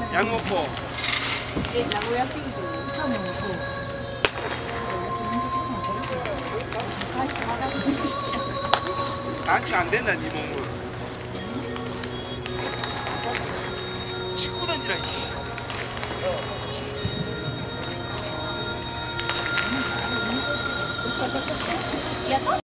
약 먹고. 예, 나고야 피기죠. 단추 안 된다, 니 몸을. 치고 던지라, 이씨.